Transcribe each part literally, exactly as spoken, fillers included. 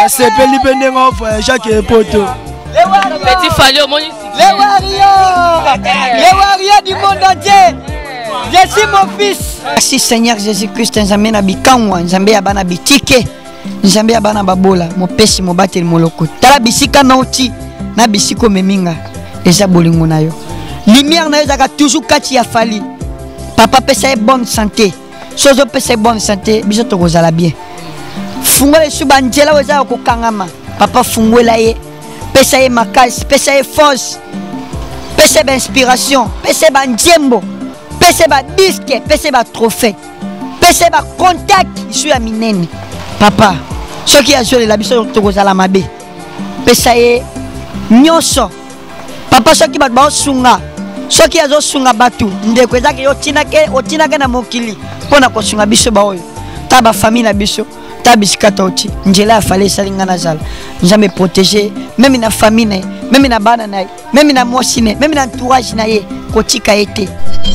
C'est Peli Bendengo, Jacques Poto. Petit Fali au monde. Les warriors, les warriors du monde entier. Je suis mon fils. Merci Seigneur Jésus-Christ. Nzambe na bikamwa, Nzambe ya bana bitike, Nzambe ya bana babola, mo pesi mo bateli moloko. Tala bisika na oti, na bisiko meminga. Eza bolingo na yo. Lumière na yo zaka toujours kati ya Fali. Papa pesa bonne santé. Sozo pesa bonne santé, biso to kozala bien. Fungole suba njela weza ko kangama. Papa fungola ye. Pesa ye makasi, pesa ye force. Pesa ba inspiration, pesa ba njembo. Pesa ba disque, pesa ba trophée. Pesa ba contact, isu ya minene. Papa, soki ya jole la biso to kozala mabe. Pesa ye nyonso. Papa soki ba ba sunga. Soki ya zo sunga batu, ndeko ezaki yo tinake, otinake na mokili. Pona ko sunga biso ba oyo. Ta ba famille na biso, ta bisikata oti. Njela fallait salinga na zala. Nzambe protéger, même na famille na, même na bana na, même na mwasi na, même na entourage na ye, kotika ete.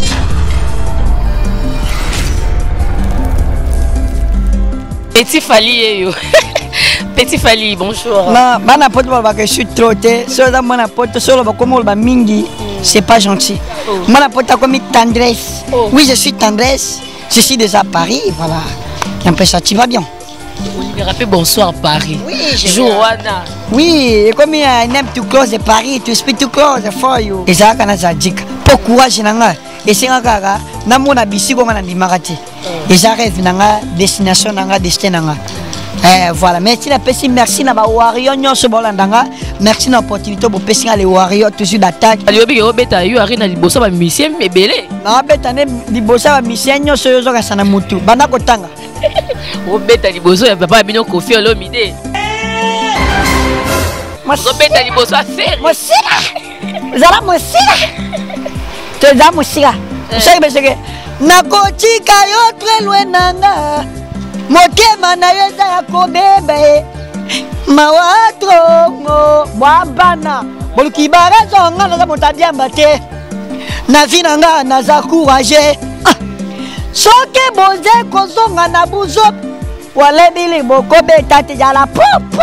Petit Fali yo. Petit Fali, bonjour. Non, bana poto ba que je suis trotté, so da bana poto solo ba comme ba mingi, c'est pas gentil. Bana poto comme tendresse. Oh. Oui, je suis tendresse. Je suis déjà à Paris, voilà. Un peu ça, tu vas bien. Olivier rappelle bonsoir Paris. Oui, je Joanna. Oui, comme il y a un aime to close de Paris, to speak to close for you. Et ça, quand ça dit, pour courage nanga, et c'est un gars, na mona bisi comme on dit marati. Et j'arrive nanga destination nanga destin nanga. Eh voilà, merci la personne, merci na ba warrior nyonso bolandanga, merci na opportunité pour personne les warriors toujours d'attaque. Ali obi ke beta yo arena liboso ba musicien mebele. Na beta ne liboso ba musicien nyonso yo zoka sana mutu. Bana kotanga. O beta liboso ya papa bino Kofi Olomide. O beta liboso a faire. Mosika. Zala mosika. Tu za mosika. Seke beseke. Na kotika yo très loin nanga. Motema na yeza ya kobebe. Mawatrongo bwabana. Boluki barazo nga na motabiamba te. Na vina nga na za courage. Soke boze kozonga na buzo. Wale bili boko betate jala popo.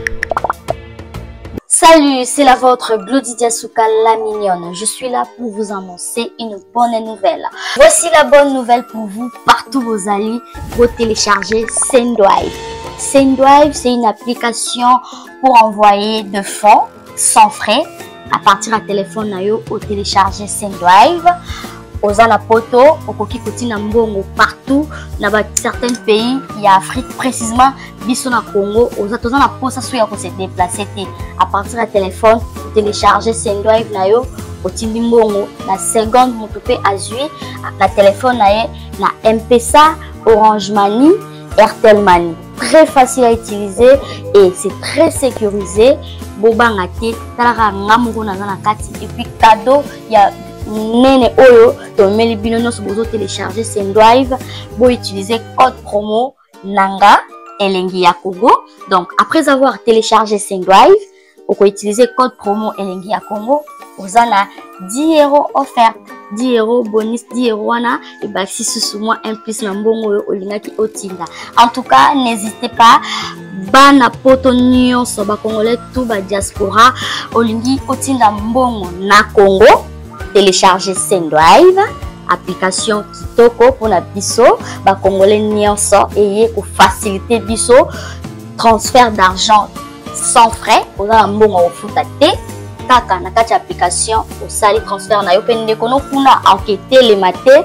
Salut, c'est la vôtre Glody Diasuka la mignonne. Je suis là pour vous annoncer une bonne nouvelle. Voici la bonne nouvelle pour vous, partout où vous allez, vous télécharger Sendwive. Sendwive, c'est une application pour envoyer de fonds sans frais à partir du téléphone nayo au télécharger Sendwive. Aux anapoto, au koki kotina mbongo partout, dans certains pays, il y a Afrique précisément, biso na Congo, aux atozana na posa souya ko se déplacer à partir du téléphone, télécharger Sendwive na yo, au tindi mbongo na seconde motope azui, na téléphone na ye, na M P S A, Orange Money, Airtel Money. Très facile à utiliser et c'est très sécurisé. Boba ngati, talaka ngamungo na na kati et puis cadeau, il y a Nene Oyo, donc meli binono so bozo télécharger Sendwive, bo utiliser code promo Nanga Elengi ya Congo. Donc après avoir téléchargé Sendwive, vous pouvez utiliser code promo Elengi ya Congo, vous en a dix euros offert, dix euros bonus, dix euros wana et bah si sous moi un plus na mbongo olinga ki otinda. En tout cas, n'hésitez pas. Bana poto nyonso ba congolais tout ba diaspora olingi otinda mbongo na Congo. Télécharger Sendwive, application kitoko pour la biso, ba congolais nyonso et pour faciliter biso transfert d'argent sans frais. Pour la mbongo au futate, kaka na kati application au sali transfert na yo pende kono kuna enquêter les maté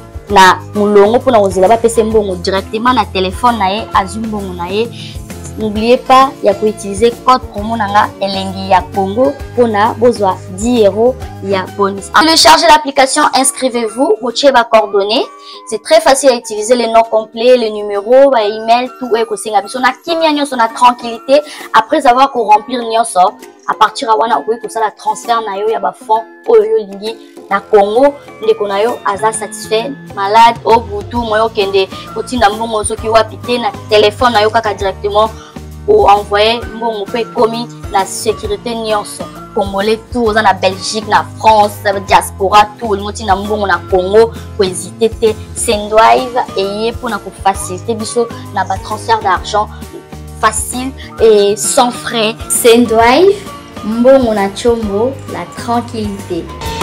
na mulongo pour na ozela ba pese mbongo directement na téléphone na ye azumbongo na ye. N'oubliez pas, il y a qu'à utiliser code promo nanga Elengi ya Congo pour na bozwa dix euros, il y a bonus. Téléchargez l'application, inscrivez-vous, vous avez vos coordonnées. C'est très facile à utiliser, les noms complets, les numéros, les emails, tout est possible. On a kimia nyonso na tranquillité après avoir qu'on remplir nyonso. À partir de wana okoki kosala transfert na yo ya ba fonds oyo lingi na Congo ndeko na yo aza satisfait malade au butu moyo kende kotinda mbongo soki wapite na téléphone na yo kaka directement ou envoyer mbongo pe komi na sécurité nyonso congolais tout oza na Belgique na France diaspora tout le monde na mbongo na Congo ko hésiter te Sendwive et pour na ko faciliter biso na ba transfert d'argent facile et sans frais. Sendwive, Mbongo na Chombo, la tranquillité.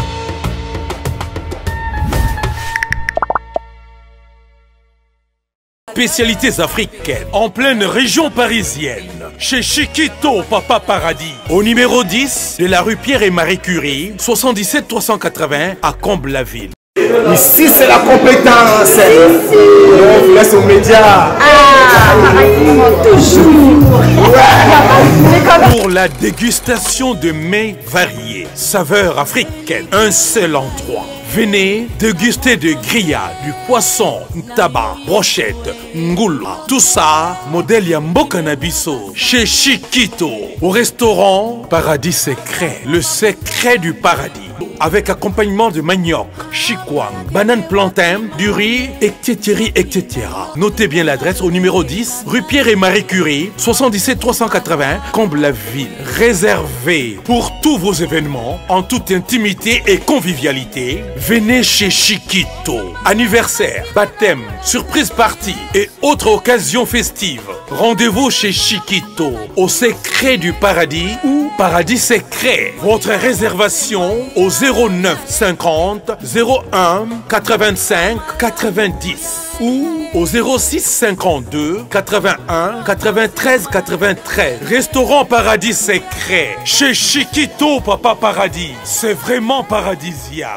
Spécialités africaines en pleine région parisienne. Chez Chiquito Papa Paradis. Au numéro dix de la rue Pierre et Marie Curie, soixante-dix-sept trois cent quatre-vingts à Comble-la-Ville. Ici c'est la compétence. Ici. On vous laisse aux médias. Ah, toujours. Ouais. Pour la dégustation de mets variés, saveurs africaines, un seul endroit. Venez déguster de grillades, du poisson, tabac, brochette, ngoula. Tout ça, modèle Yamboka Nabiso, chez Chiquito, au restaurant Paradis Secret, le secret du paradis. Avec accompagnement de manioc, chikwang, banane plantain, du riz, et cetera, et cetera. Notez bien l'adresse au numéro dix, rue Pierre et Marie Curie, soixante-dix-sept trois cent quatre-vingts, Comble-la-Ville. Réservé pour tous vos événements, en toute intimité et convivialité. Venez chez Chiquito. Anniversaire, baptême, surprise party et autres occasions festives. Rendez-vous chez Chiquito, au secret du paradis ou Paradis Secret. Votre réservation au zéro neuf cinquante zéro un quatre-vingt-cinq quatre-vingt-dix ou au zéro six cinquante-deux quatre-vingt-un quatre-vingt-treize quatre-vingt-treize. Restaurant Paradis Secret chez Chiquito Papa Paradis. C'est vraiment paradisiaque.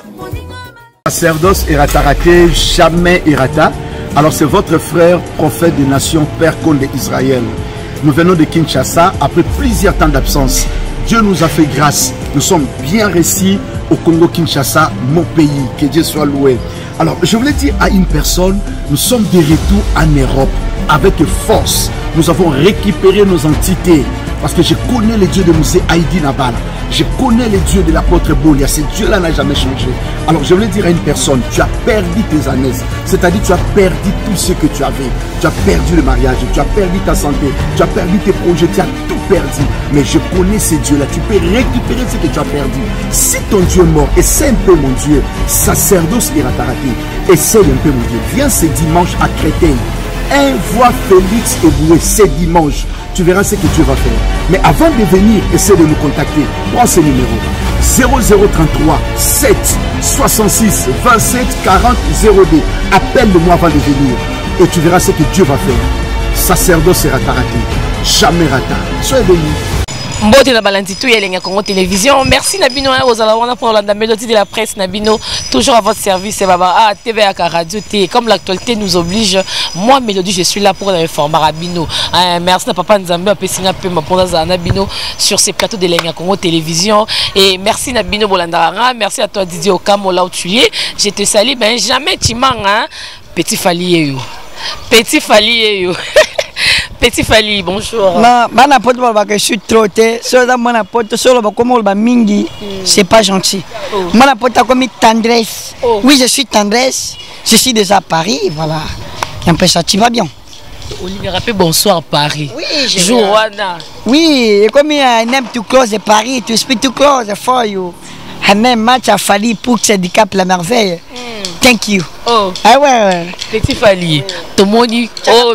Sacerdoce Eratarake, jamais Erata. Alors c'est votre frère, prophète des nations, Père Conde d'Israël. Nous venons de Kinshasa après plusieurs temps d'absence. Dieu nous a fait grâce. Nous sommes bien réussis au Congo-Kinshasa, mon pays. Que Dieu soit loué. Alors, je voulais dire à une personne, nous sommes de retour en Europe avec force. Nous avons récupéré nos entités. Parce que je connais les dieux de Moussé Haïdi Nabala. Je connais les dieux de l'apôtre Bolia. Ce Dieu-là n'a jamais changé. Alors je voulais dire à une personne, tu as perdu tes années. C'est-à-dire tu as perdu tout ce que tu avais. Tu as perdu le mariage, tu as perdu ta santé, tu as perdu tes projets, tu as tout perdu. Mais je connais ces dieux-là. Tu peux récupérer ce que tu as perdu. Si ton Dieu est mort, essaie un peu mon Dieu. Sacerdoce Eratarake. Essaye un peu mon Dieu. Viens ce dimanche à Créteil. Envoie Félix Eboué ce dimanche. Tu verras ce que Dieu va faire. Mais avant de venir, essaie de nous contacter. Prends ce numéro. zéro zéro trente-trois sept soixante-six vingt-sept quarante zéro deux. Appelle-moi avant de venir. Et tu verras ce que Dieu va faire. Sacerdoce Eratarake. Jamais rata. Soyez bénis. Mbote na balanditou ya Lenga Congo Télévision. Merci Nabino Ozalawana pour la mélodie de la presse Nabino. Toujours à votre service. Baba ah, T V A K Radio T. Comme l'actualité nous oblige, moi Mélodie, je suis là pour informer Nabino. Euh, merci à Papa Nzambe Pessinga Pema pour Nabino sur ces plateaux de Lenga Congo Télévision. Et merci Nabino Bolandara. Merci à toi Didier Okamo là où tu es. Je te salue. Ben jamais tu manques hein. Petit Fali yo. Petit Fali yo. Petit Fali, bonjour. Non, bana pote ba que je suis trotté. Soda mona pote solo ba comme ba mingi, c'est pas gentil. Mona pote comme tendresse. Oh. Oui, je suis tendresse. Je suis déjà à Paris, voilà. Un peu ça, tu vas bien. Olivier Rappé, bonsoir Paris. Oui, je Joanna. Oui, et comme I aime to close de Paris, to speak to close for you. Un même match a fallu pour que c'est du cap la merveille. Mm. Thank you. Oh. Ah ouais, ouais. Petit Fali. Tomoni. Oh.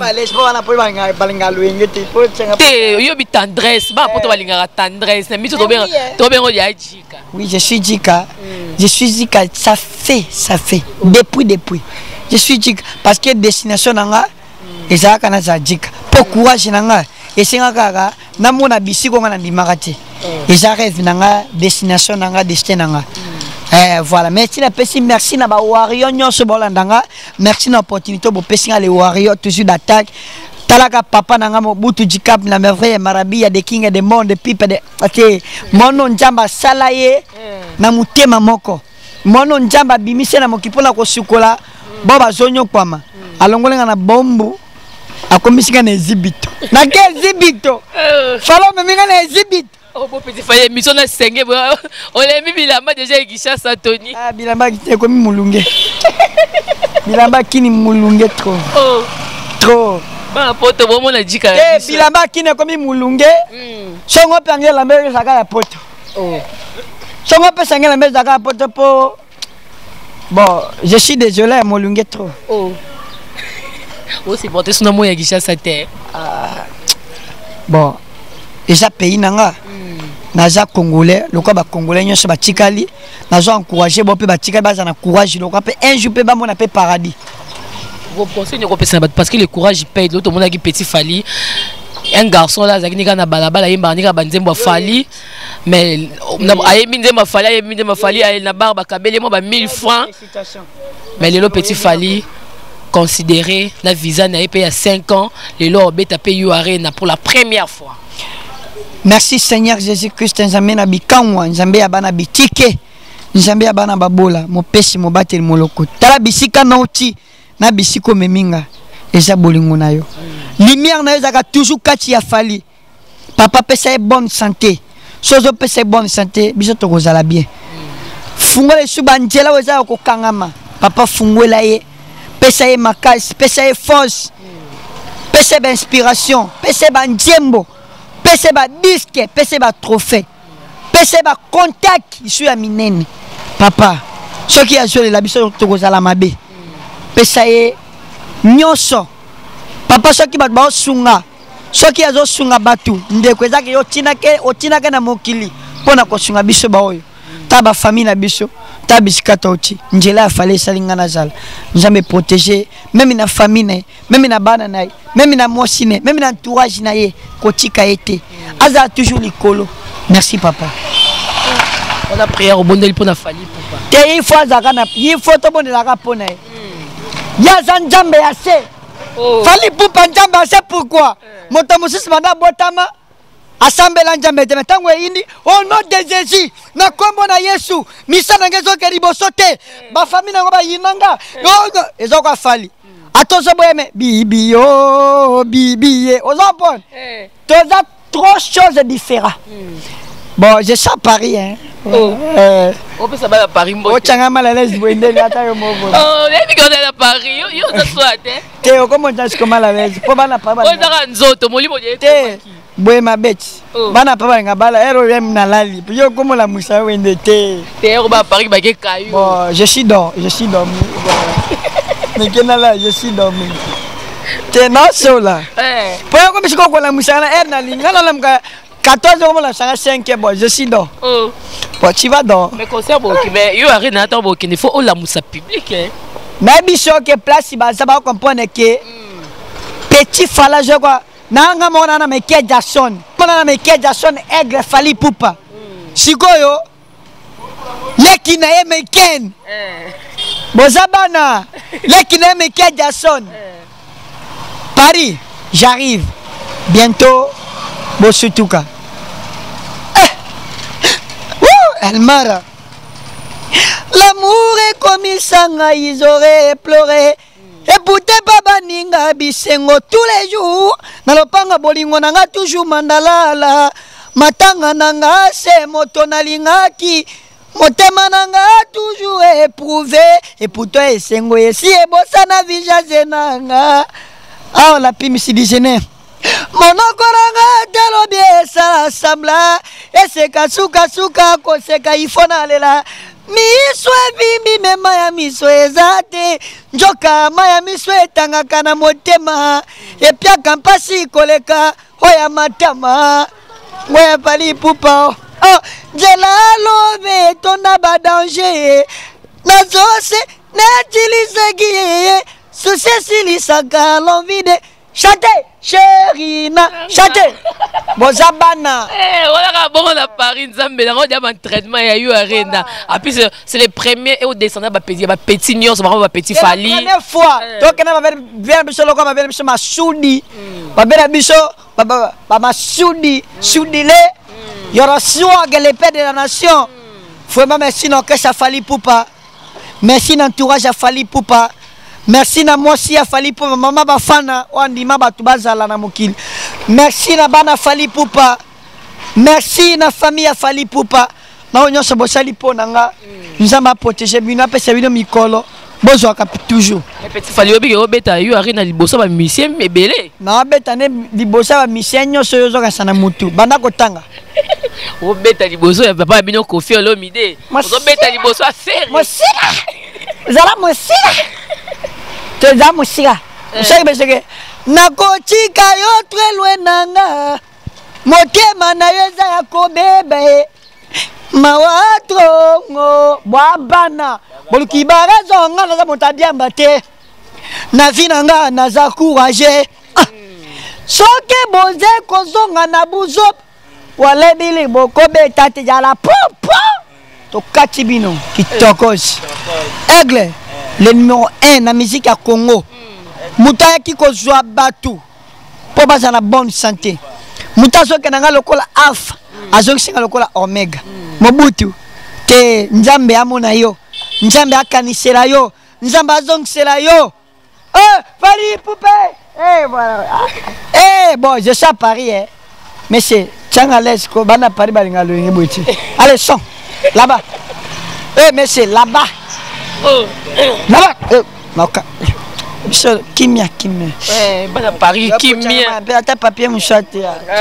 Yobi tendresse. Ba poto balingara tendresse. Na miso tobenga tobenga ya Jika. Oui, je suis Jika. Mm. Je suis Jika. Ça fait, ça fait. Depuis, depuis. Je suis Jika parce que destination nanga. Et ça kana za Jika. Pour courage nanga. Et c'est nga na mona bisiko ngana ndimakati. Et ça rêve nanga destination nanga destin nanga. Eh, voilà, merci la personne, merci na ba warrior nyonso bolandanga, merci na opportunité bo pesinga les warriors toujours d'attaque. Talaka papa nanga mo butu jikap na merveille marabi ya de king de monde pipe de ate mono njamba salaye na mutema moko. Mono njamba bimise na mokipona ko sukola boba zonyo kwama. Alongolenga na bombu akomisika na exhibito. Na ke exhibito? Falo meminga na exhibito. Oh, bon petit Fali, mission na senge. On l'a mis bilamba déjà et Kinshasa Tony. Ah, bilamba qui comme moulunge. Bilamba qui ni moulunge trop. Oh. Trop. Ba poto bon mon a dit ka. Eh, bilamba qui ni comme moulunge. Hmm. Songo pangé la mère saka ya poto. Oh. Songo pe sanga la mère saka ya poto po. Bon, je suis désolé, moulunge trop. Oh. Oh, c'est porté son nom ya Kinshasa terre. Ah. bon eza pays nanga naza congolais lokwa ba congolais nyonso batikali nazo encourager bo pe batikali baza na courage lokwa pe un jour pe ba mona pe paradis. Vos conseils ne repèsent pas parce que le courage paye. L'autre monde a qui petit Fally, un garçon là, zaki nika na balabala, il m'a dit que banzembo Fally, mais aye minzembo Fally, aye minzembo Fally, aye na barbe kabele moi ba mille francs. Mais le petit Fally considéré la visa n'a payé à cinq ans, le lot beta payé Arena pour la première fois. Merci Seigneur Jésus-Christ, nzambe na bikanwa, nzambe ya bana bitike, nzambe ya bana babola, mo pesi mo bateli moloko. Tala bisika na uti. Na bisiko meminga eza bolingo na yo lumière na yo zaka toujours kati ya Fally papa pesa bonne santé sozo pesa bonne santé biso to kozala bien fungola su banjela weza ko kangama papa fungola ye pesa ye makasi pesa ye force pesa ba inspiration pesa ba njembo pesa ba disque pesa ba trophée pesa ba contact isu ya minene papa soki azole la biso to kozala mabe pesa ye nyonso papa soki bato baosunga soki azosunga batu ndeko ezaki yo tinake otinake na mokili mpona kosunga biso baoyo ta bafamille na biso ta bisika toti njela ya Fally esalinga na zala nzambe protéger meme na famille na ye meme na bana na ye meme na mwasi na ye meme na entourage na ye kotika ye te azala toujours likolo. Merci papa. On a prière au bondeli pour na Fally papa te il faut azaka na il faut to bondelaka pona ye yaza nzambe ya se Fally Ipupa nzambe ya se pourquoi moto mosusu banda botama asambela nzambe te tango eyindi au nom de Jésus na kombo na Yesu misa na ngezo ke liboso te ba famille nango ba yinanga ezoko Fally atozo boyeme bibi yo bibi ye ozopon toza trois choses différentes. Bon, je sais Paris, hein. Oh. Euh, on peut savoir à Paris. Oh, tu as mal à l'aise, vous êtes là, tu Oh, et puis quand on est à Paris, yo, ça soit, hein. T'es comment tu es mal à l'aise? Pour bana pas bana. On est en zoto, mon livre est. T'es, boy ma bête. Bana pas bana bala, héros même na lali. Puis yo comment la moussa wende t'es. T'es héros à Paris, bah qu'est caillou. Bon, je suis dormi, je suis dormi. Mais qu'est là, je suis dormi. T'es non là. Eh. Pour yo comme si quoi la moussa na air na ligne, na la mga quatorze euros la changa cinq bon, je suis dans. Oh. Bon, tu vas dans. Mais concert boki, mais yo arrête na temps boki, il faut la moussa public hein. Mais biso que place ba ça va comprendre que petit Fally je quoi. Nanga mona na meke Jackson. Mona na meke Jackson aigle Fally Ipupa. Sikoyo. Leki na ye meken. Eh. Bozabana. Leki na ye meke Jackson. Paris, j'arrive bientôt. Bosutuka. Elmara. L'amour est comme sanga, ils auraient pleuré. Et pourtant, Baba Ninga bisengo tous les jours. Nalopanga bolingo nanga toujours mandalala. Matanga nanga se moto nalingaki. Motema nanga toujours éprouvé. Et pourtant, esengo esi ebosa na vijaze nanga. Ah, la pimisi digene. Monokoranga telo biesa sambla eseka suka suka koseka ifona lela miswe bimbi mema ya miswe ezate njoka maya miswe tangaka na motema epia kampasi koleka hoya matama ngoya Fally Ipupa oh jela lobe tonda ba danger nazose netilisegi susesili saka l'envie de chanter chérie na chanter bozabana eh on a bon à Paris nzambe na ngodi ba traitement ya yo arena et puis c'est les premiers et au descendant ba petit ba petit nios ba petit Fally la première fois donc na ba bien biso loko ba bien biso masudi ba bien biso ba ba masudi sudi le yora swag l'épée de la nation vraiment merci non que ça Fally Ipupa merci l'entourage à Fally Ipupa. Merci na mwasi ya Fally Ipupa mama bafana wandima batu bazala na mokili. Merci na bana Fally Ipupa. Merci na famille ya Fally Ipupa. Na onyoso bosali pona nga. Nzamba protéger bino apesa bino mikolo. Bozo ka toujours. Mais petit Fally obi obeta yo arena liboso ba musicien mebele. Na beta ne liboso ba musicien nyoso yo zoka sana mutu. Banda kotanga. Obeta liboso ya papa bino Koffi Olomide. Obeta liboso a faire. Mosira. Zala mosira. Teza musika. Usaki beseke. Nakochika yo très loin nanga. motema na yo eza ya kobebe mawatrongo bwabana boluki barazonga naza moto abiamba te na vi na nga naza courage soki boze kozonga na buzo walebili bokobeta te jala popo tokati bino kitokosi Aigle le numéro un na musique ya Congo muta yaki kozwa batu po baza na bonne santé muta soki na nga lokola alpha azokisinga lokola omega Mobutu te nzambe amona yo nzambe akanisela yo nzambe azongisela yo eh Fally Ipupa eh voilà eh bon je suis à Paris hein mais c'est tiens à l'aise ko bana Paris balinga lo ngeboiti allez son là-bas eh mais c'est là-bas oh là-bas eh maka Monsieur Kimia Kimia eh bana Paris Kimia ata papier mouchate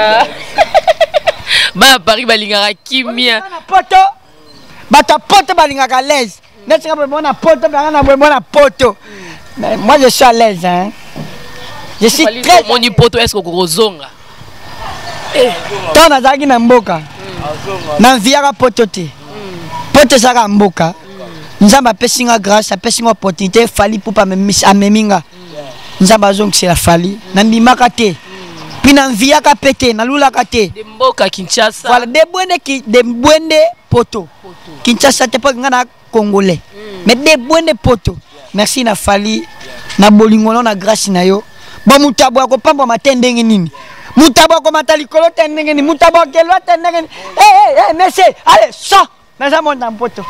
bana Paris balinga Kimia poto bata poto balinga à l'aise n'est-ce pas bon na poto bana bon na poto mais moi je suis à l'aise hein je suis très mon poto est-ce que kozonga eh tant nazaki na mboka na viaka poto te poto saka mboka nzamba apesinga grâce apesinga opportunité Fally Ipupa ameminga nzamba azongisela Fally na mbimaka te pina viaka pete na lulaka te de mboka Kinshasa voilà de bwende ki de bwende poto Kinshasa te pas ngana congolais mais de bwende poto merci na Fally na bolingono na grâce na yo ba mutabwa ko pamba matendenge nini mutabwa ko matali kolo tendenge nini mutabwa ke lo tendenge eh eh merci allez so na za monta poto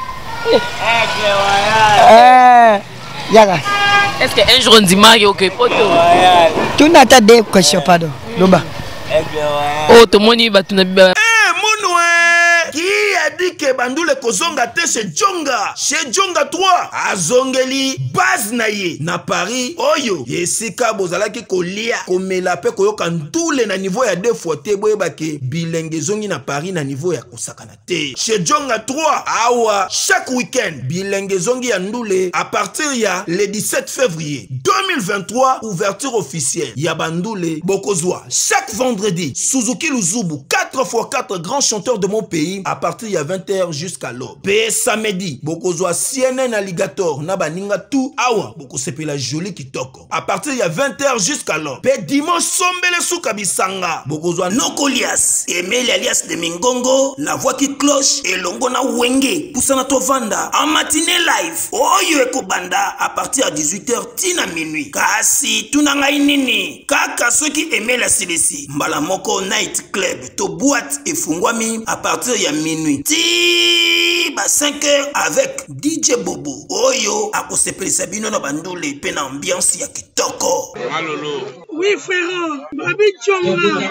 eh yaga est-ce que un jour on dit Mario que poto tu n'as des questions pardon loba oh to moni batuna eh monwe qui a dit que Bandoule kozonga te chez Djonga chez Djonga trois azongeli base na ye na Paris oyo yesika bozalaki kolia komela pe koyoka ndule na niveau ya deux fois te boyeba ke bilenge zongi na Paris na niveau ya kosakana te chez Djonga trois awa chaque week-end bilenge zongi ya ndule à partir ya le dix-sept février deux mille vingt-trois ouverture officielle ya Bandoule bokozwa chaque vendredi Suzuki Luzubu quatre fois quatre grands chanteurs de mon pays à partir il y a vingt heures jusqu'à l'aube. P samedi, bokozwa C N N Alligator na baninga tout awa boko sepe la jolie kitoko. À partir il y a vingt heures jusqu'à l'aube. P dimanche sombele souka bisanga. Bokozwa Nokolias, Emile alias de Mingongo, la voix qui cloche et longo na wenge poussana to vanda en matinée live. Oyo eko banda à partir à dix-huit heures tina minuit. Kasi tunanga inini. Kaka ceux qui aimaient la C D C. Mbala moko night club to boîte et fungwami à partir il y a minuit. Ti ba cinq heures avec D J Bobo oyo akosepeli sabino na Bandoule pe na ambiance ya kitoko. Malolo. Oui frère, Babi Djonga.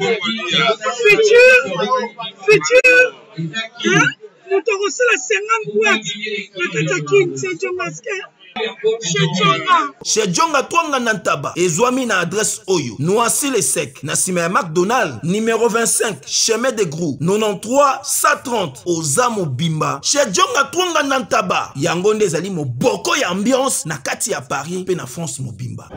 Futur, futur. Hein? Nous t'avons reçu la cinquante boîtes. La Katakin, c'est Djonga. Chez Djonga Twanga Nantaba ezwami na adresse oyo Noisy le Sec na sima ya McDonald numéro vingt-cinq chemin de Grou quatre-vingt-treize cent trente Ozamo Bimba chez Djonga Twanga Nantaba yango nde ezali moboko ya ambiance na kati ya Paris pe na France mobimba.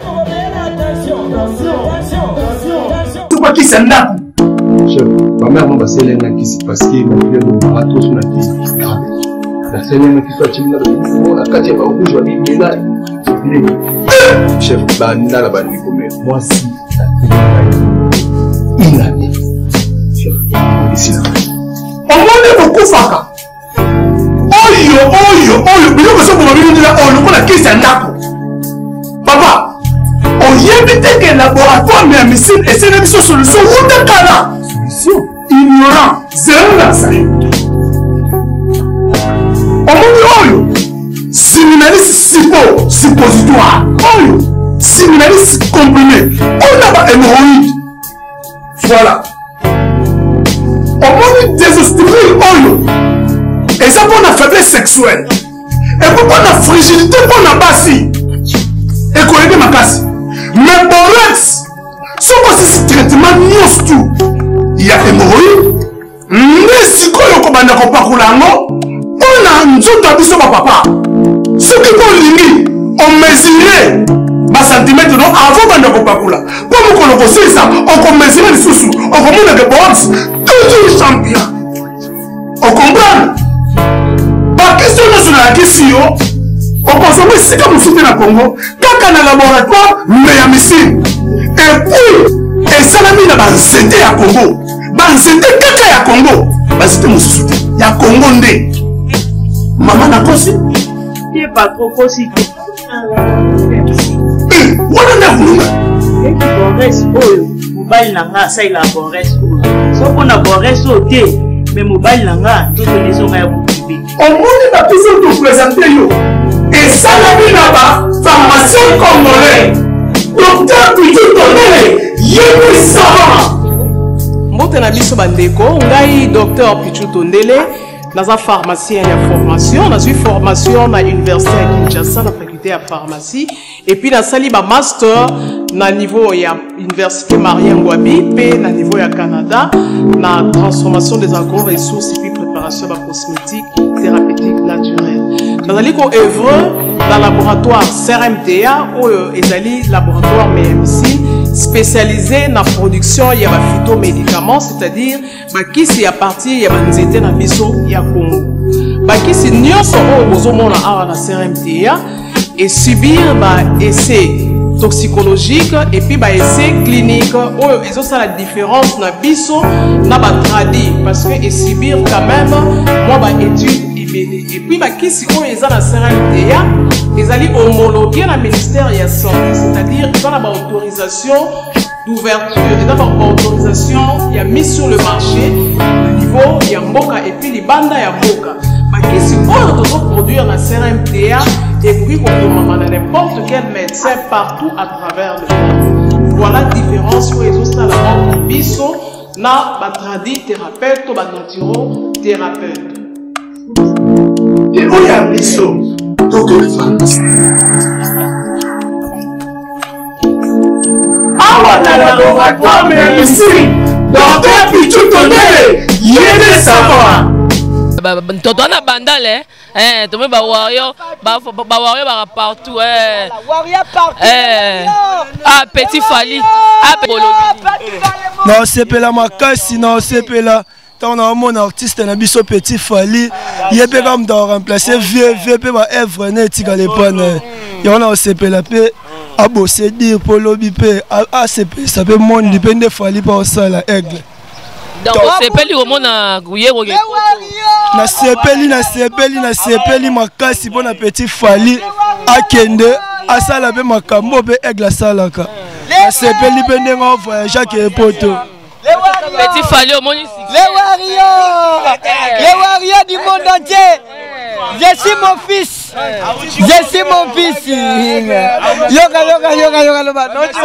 Tupa kisa ndaku chef ma mère m'a passé na kisi parce que ma fille de marathon sur la kisi la semaine qui soit chimna la katia ba rouge wa bimela chef banda la bandi comme moi si il a dit chef ici là on m'a beaucoup faka oyo oyo oyo bilo ko so ko bino la oyo ko la kisi ndako papa on yebite que laboratoire mais missile et c'est une solution ou de kala solution ignorant zéro la ça oyo séminaliste suppo suppositoire oyo séminaliste comprimé on a pas hémorroïde voilà on désostril oyo et ça pour la faiblesse sexuelle et pour la fragilité pour la bassi et qu'on aide ma casse mais borex ce que traitement nyos tout il y a hémorroïde mais si quoi yoko banda ko pakulango on a nzoto abiso ba papa ce qui qu'on limite on mesurait ba centimètre non avant banda ko pakula pour mokolo kosilisa okomesina lisusu okomonaka box toujours champion okomprendre bakestio nyonso nayakisi yo okozonga esika mosusu te na congo kaka na laboratoire me ya misine epuis esalami na banzete ya congo banzete kaka ya congo banzete mosusu te ya congo nde mama nakosi ye bakokosi te wana nde akulunga eki bores oyo mobali na nga asalela bores oyo soko na bores oyo te me mobali na nga tozolesonga ya bokibe omoni bapesi otopresente yo esalami na bapharmacien congolais docteur Pichu Tondele yebi savant mbote na biso bandeko ngai docteur Pichu Tondele naza pharmacien ya formation nazwi formation na université ya Kinshasa na faculté ya pharmacie et puis nasali ba master na niveau ya université Marie Ngouabi pe na niveau ya Canada na transformation des agro-ressources et puis préparation de cosmétiques thérapeutiques naturelles. Nazali ko œuvre dans le laboratoire C R M T A ou ezali laboratoire M M C spécialisé dans la production ya ba phytomédicaments, c'est-à-dire bakisi ya partie ya banzete na biso ya Congo. Bakisi nyonso oyo bozomona awa na C R M T A et subir ba essai toxicologique et puis ba essai clinique oyo ezo la différence na biso na ba tradi parce que et subir quand même moi ba étude et puis bah qui si on est à la C R M T A ils allaient homologuer la ministère de la santé, c'est-à-dire ils ont la autorisation d'ouverture, ils ont la autorisation il y a mis sur le marché le niveau il y a mboka et puis les bandes il y a mboka bah qui si on doit produire la C R M T A et puis on demande à n'importe quel médecin partout à travers le monde. Voilà la différence où ils ont ça la mort biso na ba tradi thérapeute ou ba naturo thérapeute. Et où il y a un biseau, donc le pharmacien. Ah, on a le laboratoire, mais ici, docteur Pichu Tondele, il est des savants. Toto na bandale eh to me ba wario ba ba wario ba partout eh wario partout eh ah petit fali ah bolobi non sepela makasi non sepela tant on a mon artiste na biso petit fali yebe comme dans remplacer vieux vieux pe ba œuvre na etika les bonnes yo na sepela pe a bosser dire polobi pe a sepe ça peut monde dépendre fali pa osala aigle. Donc sepeli au monde na guyero na sepeli na sepeli na sepeli makasi pona petit fali akende asala be makambo be aigle salaka na sepeli pe ndenga voyage ke poto petit fali au monde les warriors les warriors du monde entier. Je suis mon fils. Je suis mon fils. Yoga yoga yoga yoga loba.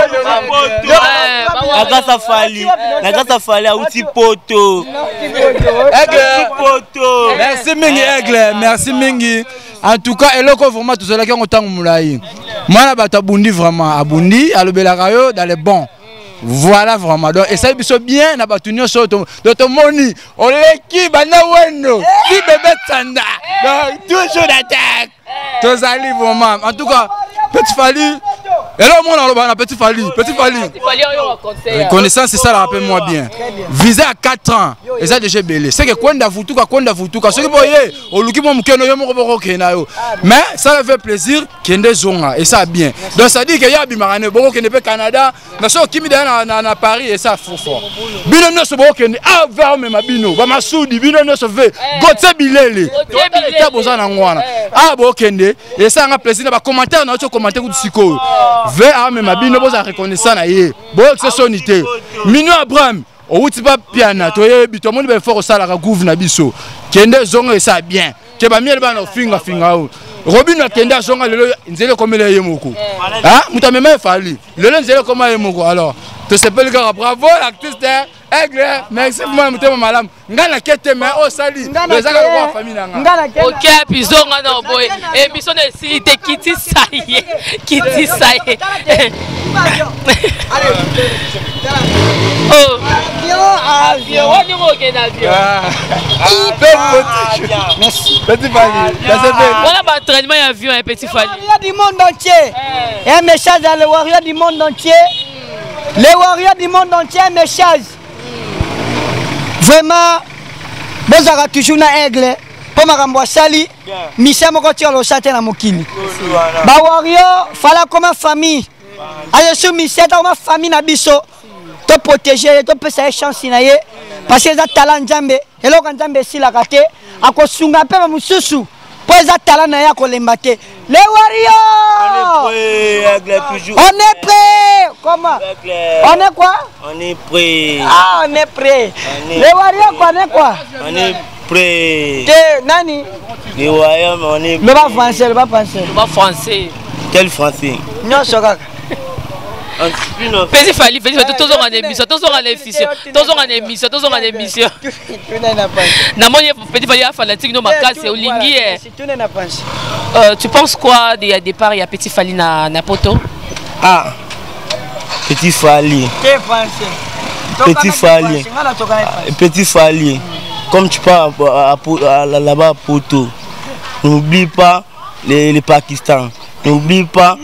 Nagasa fali. Nagasa fali outi poto. Aigle poto. Merci mingi aigle. Merci mingi. En tout cas, eloko vraiment tout cela qui ont autant moulaï. Moi la bata bundi vraiment abundi alobelaka yo dans les bons. Voilà vraiment. Donc, et ça, c'est bien, n'a pas tenu sur ton moni. On l'équipe, on si bébé Sanda. Donc, toujours d'attaque. Tous allés vraiment. En tout cas, petit Fali. Et là, on a petit Fali. Petit Fali. Connaissance, c'est ça, rappelle-moi bien. Visé à quatre ans. Et ça, déjà belé. C'est que quand on a foutu, quand on a foutu, quand on a foutu, on a foutu, mais ça fait plaisir qu'il y ait des zones. Et ça, bien. Donc, ça dit qu'il y a des marins, bon, qu'il n'y a pas Canada. Mais ça, qui à Paris et ça fou fort. Bino no so bokende ah vers même bino ba masudi bino no so ve gote bilele ta boza na ngwana ah bokende et ça nga plaisir ba commentaire na to commenter ku siko ve ah même bino boza reconnaissant na ye bo c'est sonité mino Abraham o wuti ba piana to ye bito moni be fort sala ka gouv na biso kende zongo et ça bien ke ba miel ba na finga finga o Robin a kende zonga lelo nzele komela ye moko ah mutamema fali lelo nzele koma ye moko alors to s'appelle gars bravo l'artiste aigle merci moi mutema malam ngana kete mais o sali les aka ko famille nanga OK bizonga na boy et mission de silité kiti saye kiti saye oh avion on est moqué d'avion merci petit Fali voilà ba entraînement avion un petit Fali du monde entier un message à le warrior du monde entier. Les warriors du monde entier, mes chers. Vraiment, vous avez toujours un aigle. Pour ma sali, mission moko tire le château na mokili. Ba warrior, fala comme famille. Ayo sou mission ta comme famille na biso. To protéger, to pesa chance na ye. Parce que za talent Nzambe, elo kan Nzambe sila kate, akosunga pe ba mususu. Pour za talent na ya ko lembate. Les warriors! On est prêt! Comment? On est quoi? On est prêt. Ah, on est prêt. Les warriors, on est quoi? On est prêt. Nani? Les warriors, on est prêt. Le bas français, le bas français. Le bas français. Quel français? Non, c'est quoi? Petit Fali, Petit Fali, tous en émission, tous en émission, tous en émission, tous en émission. Namoni Petit Fali a fanatique no makasi c'est Olingi. Tu penses quoi des départ il y a Petit Fali na na poto? Ah. Petit Fali. Petit Fali. Petit Fali. Comme tu pars là-bas à poto. N'oublie pas les les Pakistan. N'oublie pas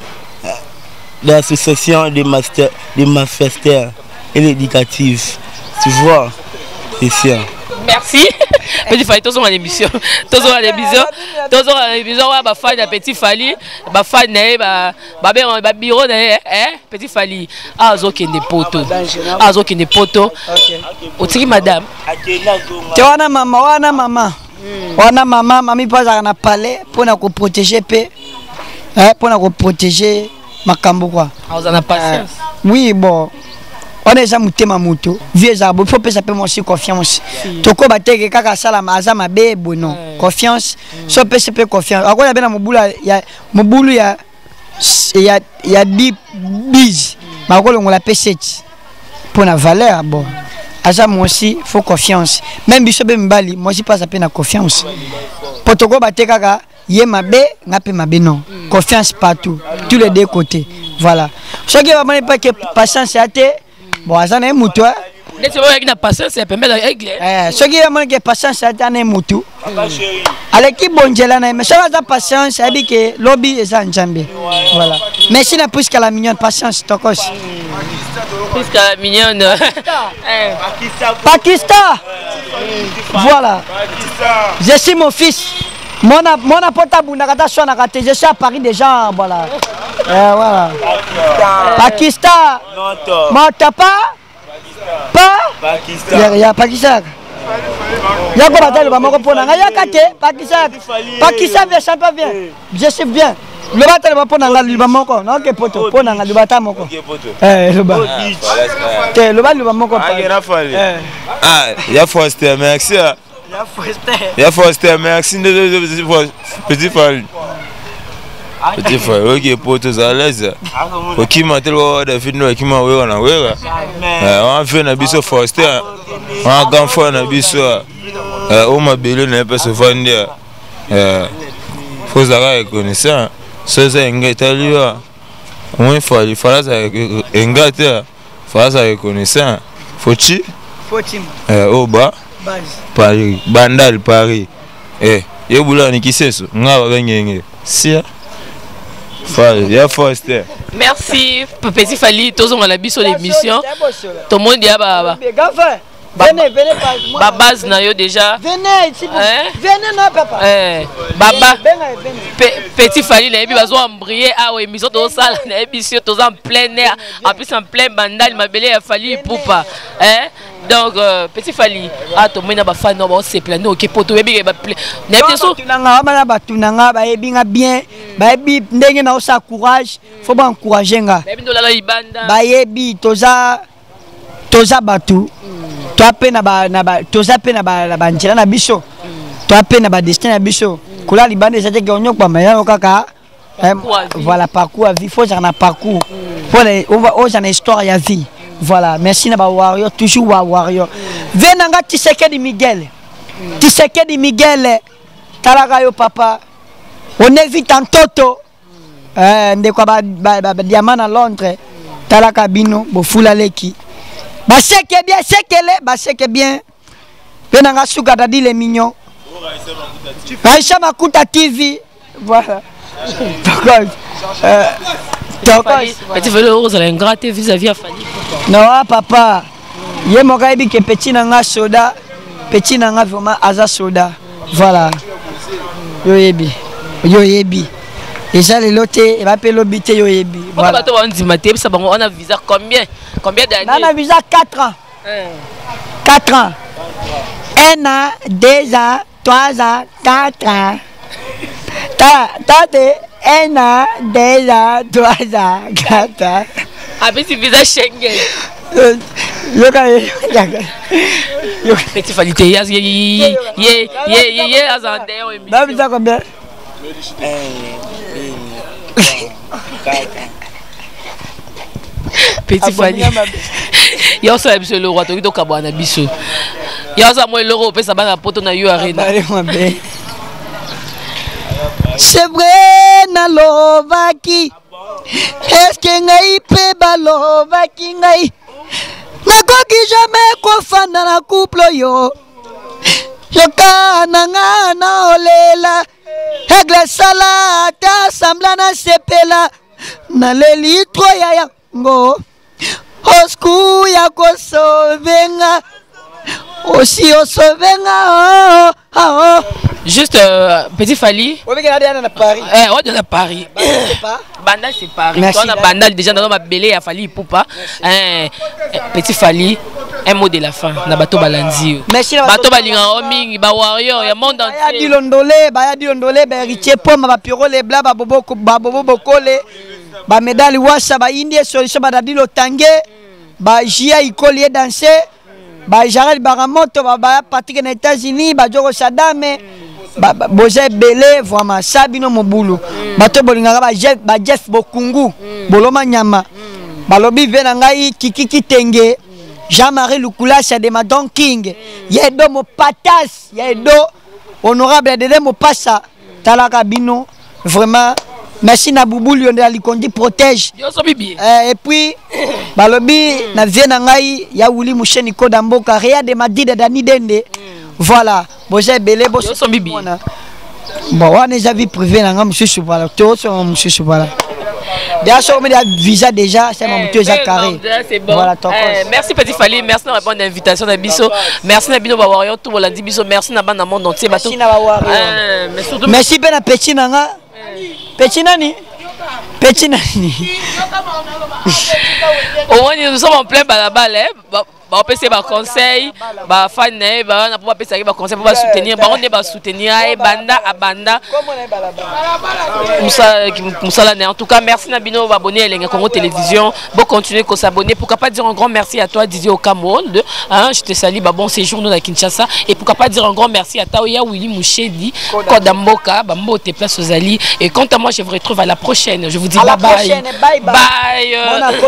l'association des masters, des masters et l'éducatif. Tu vois, c'est ça. Merci. Petit Fali, tous en émission. Tous en émission. Tous en émission. Ouais, bah fan de Petit Fali, bah fan de bah bah bureau de hein Petit Fali. Ah zoki ne poto. Ah zoki ne poto. Otiki madame. Tu wana mama, wana mama. Wana mama, mami pas na palais pour na ko protéger pe. Hein, pour na ko protéger makambo quoi. Vous en avez patience. Oui, bon. On est jamais téma moto. Vieux arbre, il faut pas s'appeler aussi confiance. Toko bateke kaka sala azama be bono. Confiance. So pe sepe confiance. Ako ya bena mobula ya mobulu ya ya ya deep biz. Ma ko longola pe sept. Pour la valeur bon. Azama aussi faut confiance. Même biso be mbali, moi je pas s'appeler na confiance. Pour toko bateke kaka yé mabe, ngape mabe non. Confiance partout, tous les deux côtés. Voilà. Ce qui va pas que patience c'est athée. Bon, ça n'est moutou. Mais tu vois avec la patience, c'est permet d'aigle. Eh, ce qui va que patience c'est athée moutou. Avec qui bon Dieu là, mais ça va patience, ça dit que lobby est ça Nzambe. Voilà. Mais si na plus qu'à la mignonne patience tokos. Plus qu'à la mignonne. Pakistan. Voilà. Je suis mon fils. Mon mon portable n'a pas sonné à je suis à Paris déjà voilà. Euh, voilà. Pakistan. Mon pas pas Pakistan. Il y a Pakistan. Il y a quoi battre le bamoko pour na ya kate Pakistan. Pakistan vient ça pas bien. Je sais bien. Le battre le bamoko na le bamoko non que poto pour na le battre moko. Eh le bas. Que le battre le bamoko. Ah, il y a Foster merci. Il y a Foster, merci de Petit Fali. Petit Fali, ok, pour tous à l'aise. Pour qui m'a tel de film qui m'a oué on a oué. On fait un biseau Foster. On a grand fois un biseau. On m'a belé n'est pas se vendre. Faut savoir connaissant. Ce c'est un gars italien. On faut il faut un gars italien. Faut savoir connaissant. Faut-il? Faut-il? Au bas. Paris, Bandal, Paris. Eh, il y a un qui sait ça. On a gagné. Si. Il y a Foster. Merci, Petit Fali. Tous on a la bise sur l'émission. Tout le monde dit ah venez, venez par moi. Ma base n'a eu déjà. Venez ici. Venez non papa. Eh, Baba. Petit Fali n'a pas besoin d'embrayer. Ah oui, émission tous ça, n'a émission tous en plein air. En plus en plein Bandal, ma belle a fallu pour pas. Hein? Donc, euh, Petit Fali, ah, tout le monde a fait un c'est plein. Ok, pour tout le monde, il a plein. Il a bien. Baby, ndenge na osa courage, faut pas encourager nga. Baby, toza toza batu. Toi pe na ba na ba toza pe na ba na ba njela na biso. Toi pe na ba destin na biso. Kula libande ça te onyo kwa maya kaka. Voilà parcours à vie, faut ça na parcours. Faut les on va on a une histoire à vie. Voilà, merci na ba warrior toujours wa warrior. Venanga Tshisekedi Miguel. Tshisekedi Miguel. Talaka yo papa. On évite en toto. Euh, ndeko ba ba diamant à Londres. Talaka bino bo fula leki. Ba seke bien sekele, ba seke bien. Venanga suka dadi les mignons. Aïcha Makuta T V. Voilà. Euh Petit Fali vous allez gratter vis-à-vis à Fali. Non papa. Yé mon gars que petit nanga soda, petit nanga vraiment aza soda. Voilà. Yo yebi. Yo yebi. Et ça les lotés, et va payer l'obité yo yebi. Voilà. On a visa combien? Combien d'années? On a visa quatre ans. quatre ans. un an, deux ans, trois ans, quatre ans. T'as un an, deux ans, trois ans, quatre ans. Avec ce visa Schengen. Petit Fali, tu es yé yé yé yé azandé. Bah visa combien? Petit Fali. Il y a aussi le roi, tu es au Cabana Bissou. Il y a aussi le roi, ça va la poto na yo arena. C'est vrai, na lovaki. Est-ce que ngai pe balovaki ngai? Nakoki jamais kofanda na couple yo. Yoka nanga na olela. Egle sala ta sambla na sepela. Na leli troya yango. Osku ya kosovenga. Aussi osovenga. Oh, oh. Juste euh, Petit Fali. On est à Paris. Eh, on est à Paris. Bandal c'est Paris. On a Bandal déjà dans ma belé à Fali Poupa. Eh, Petit Fali. Un mot de la fin. Na bato balanzi. Merci. Bato balinga oming, ba warrior, ya monde entier. Ba dilondole, ba dilondole, ba héritier poma, ba pirole bla, ba bobo, ba bobo bokole, ba medali wasa, ba indie solution, ba dadilo tangue, ba jia ikoli danser, ba Jared Baramoto, ba ba Patrick aux États-Unis, ba Joko Sadame, ba Boze Belé, vraiment Sabino Mobulu. Bato bolinga ba Jeff, ba Jeff Bokungu, Boloma Nyama. Ba lobi venangai Kiki Kitenge. Jean-Marie Lukula, c'est de Madon King. Yedo mo patas, yedo honorable de mo passa. Talaka bino, vraiment. Merci na Boubou Lion de la Likondi protège. Et puis, balobi na viena ngai ya Wuli Moucheni Kodamboka, ria de Madide Dani Dende. Voilà, Boje Belé, Bosse Bibi. Bon, on a déjà vu privé na ngam monsieur voilà. Tout sur monsieur voilà. Déjà, sur le visa déjà, c'est mon petit carré. Bon. Voilà, eh, merci Petit Fali, merci de répondre à l'invitation de Bisso. Merci Nabino Bawario, tout le monde dit Bisso, merci Naban dans le monde entier. Merci Nabawario. Merci Ben Petit Nanga. Petit Nani. Petit Nani. Au moins, nous sommes en plein balabal. On peut faire des conseils, des fans, on peut faire des conseils pour soutenir, on peut soutenir banda à banda. En tout cas, merci Nabino de abonner à la Congo Télévision. Bon, continuez à s'abonner. Pourquoi pas dire un grand merci à toi, Didier Okamoul. Je te salue, bon séjour nous à Kinshasa. Et pourquoi pas dire un grand merci à Taoya Willy Mouchedi, Kodamboka, Bambo, tes places aux alliés. Et quant à moi, je vous retrouve à la prochaine. Je vous dis bye bye. Bye.